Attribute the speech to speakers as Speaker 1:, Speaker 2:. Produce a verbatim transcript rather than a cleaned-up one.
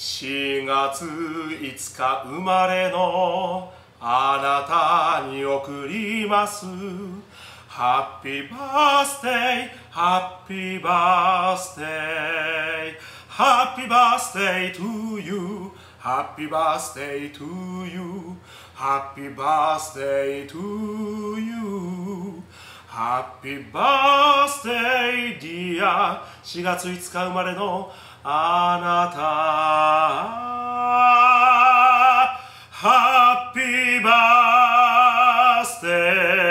Speaker 1: しがついつか生まれのあなたに贈ります。ハッピーバースデー、ハッピーバースデー、ハッピーバースデー to you、ハッピーバースデー to you、ハッピーバースデー to you、ハッピーバースデー dear、 しがついつか生まれのあなた、ハッピーバースデー